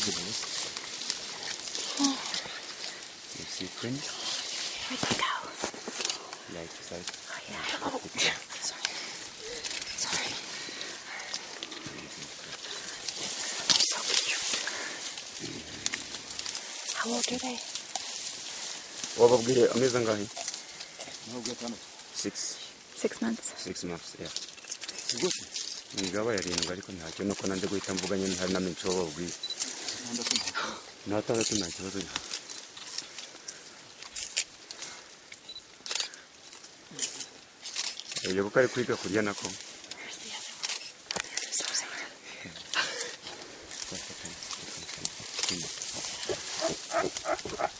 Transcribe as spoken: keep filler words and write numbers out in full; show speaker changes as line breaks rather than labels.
this. You see twin?
Where'd they go?
Right side.
Oh, yeah. Oh, yeah. Sorry. Sorry. They're so cute. How old are they?
What about the amazing guy? Six.
Six months.
Six months, yeah. Nigaba yari ariko ntacyo nuko nande guhita mvuganye ntari na menshi wowe ubwi. Natandatu nta kibazo. Iyo bukari kwiga kurya nako. Thank you.